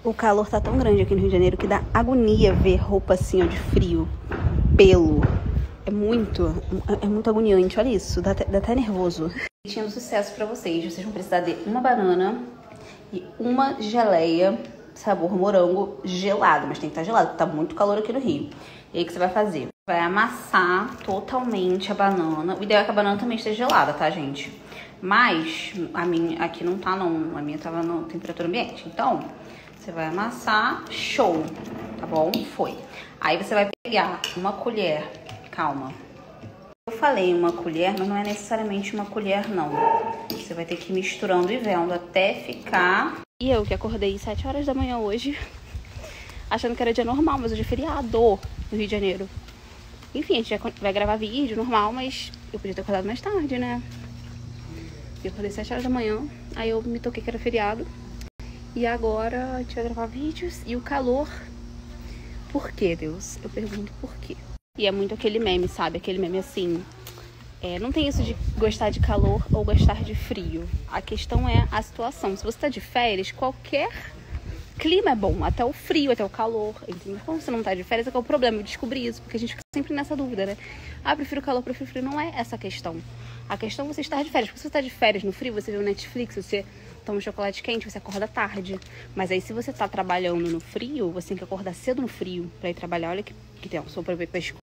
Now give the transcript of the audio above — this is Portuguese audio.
O calor tá tão grande aqui no Rio de Janeiro que dá agonia ver roupa assim, ó, de frio, pelo. É muito agoniante, olha isso, dá até nervoso. Tinha um sucesso pra vocês, vocês vão precisar de uma banana e uma geleia sabor morango gelado, mas tem que estar gelado, porque tá muito calor aqui no Rio. E aí o que você vai fazer? Vai amassar totalmente a banana, o ideal é que a banana também esteja gelada, tá, gente? Mas a minha aqui não tá não, a minha tava na temperatura ambiente, então você vai amassar, show, tá bom? Foi. Aí você vai pegar uma colher, calma. Eu falei uma colher, mas não é necessariamente uma colher, não. Você vai ter que ir misturando e vendo até ficar... E eu que acordei 7 horas da manhã hoje, achando que era dia normal, mas hoje é feriado no Rio de Janeiro. Enfim, a gente vai gravar vídeo normal, mas eu podia ter acordado mais tarde, né? Eu acordei 7 horas da manhã, aí eu me toquei que era feriado. E agora a gente vai gravar vídeos e o calor... Por quê, Deus? Eu pergunto por quê. E é muito aquele meme, sabe? Aquele meme assim... não tem isso de gostar de calor ou gostar de frio. A questão é a situação. Se você tá de férias, qualquer clima é bom. Até o frio, até o calor. Entendeu? Quando você não tá de férias, é que é o problema. Eu descobri isso, porque a gente fica sempre nessa dúvida, né? Ah, prefiro calor, prefiro frio. Não é essa a questão. A questão é você estar de férias. Porque se você tá de férias no frio, você vê o Netflix, você toma um chocolate quente, você acorda tarde. Mas aí se você tá trabalhando no frio, você tem que acordar cedo no frio pra ir trabalhar. Olha que tem, só pra ver pra escola.